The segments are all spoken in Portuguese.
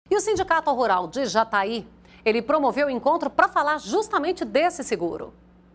E o Sindicato Rural de Jataí, ele promoveu o encontro para falar justamente desse seguro.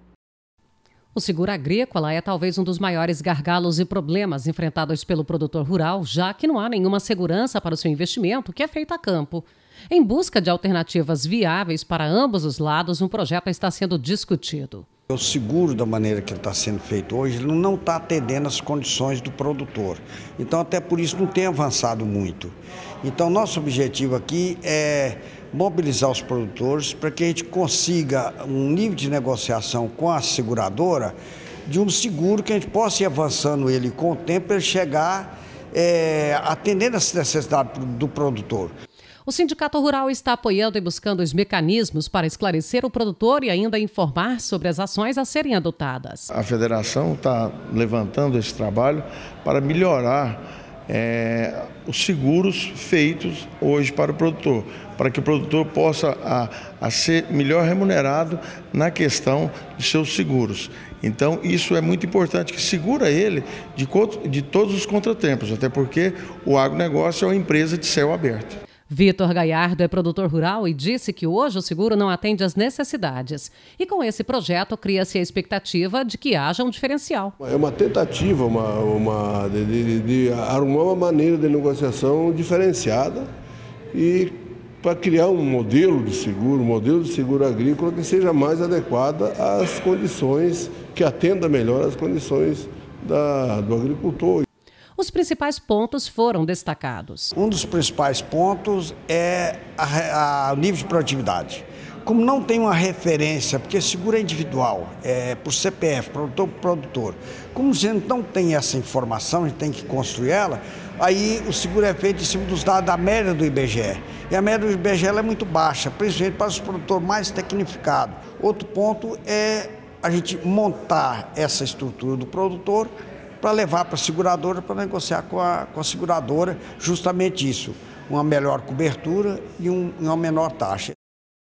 O seguro agrícola é talvez um dos maiores gargalos e problemas enfrentados pelo produtor rural, já que não há nenhuma segurança para o seu investimento que é feito a campo. Em busca de alternativas viáveis para ambos os lados, um projeto está sendo discutido. O seguro, da maneira que ele está sendo feito hoje, ele não está atendendo às condições do produtor. Então, até por isso, não tem avançado muito. Então, nosso objetivo aqui é mobilizar os produtores para que a gente consiga um nível de negociação com a seguradora de um seguro que a gente possa ir avançando ele com o tempo para ele chegar atendendo às necessidades do produtor. O Sindicato Rural está apoiando e buscando os mecanismos para esclarecer o produtor e ainda informar sobre as ações a serem adotadas. A federação está levantando esse trabalho para melhorar os seguros feitos hoje para o produtor, para que o produtor possa ser melhor remunerado na questão de seus seguros. Então, isso é muito importante, que segura ele de todos os contratempos, até porque o agronegócio é uma empresa de céu aberto. Vitor Gaiardo é produtor rural e disse que hoje o seguro não atende às necessidades. E com esse projeto cria-se a expectativa de que haja um diferencial. É uma tentativa de arrumar uma maneira de negociação diferenciada e para criar um modelo de seguro agrícola que seja mais adequada às condições, que atenda melhor às condições do agricultor. Os principais pontos foram destacados. Um dos principais pontos é o nível de produtividade. Como não tem uma referência, porque seguro é individual, é por CPF, produtor por produtor. Como a gente não tem essa informação, a gente tem que construir ela, aí o seguro é feito em cima dos dados da média do IBGE. E a média do IBGE é muito baixa, principalmente para os produtores mais tecnificados. Outro ponto é a gente montar essa estrutura do produtor para levar para a seguradora, para negociar com a seguradora justamente isso, uma melhor cobertura e uma menor taxa.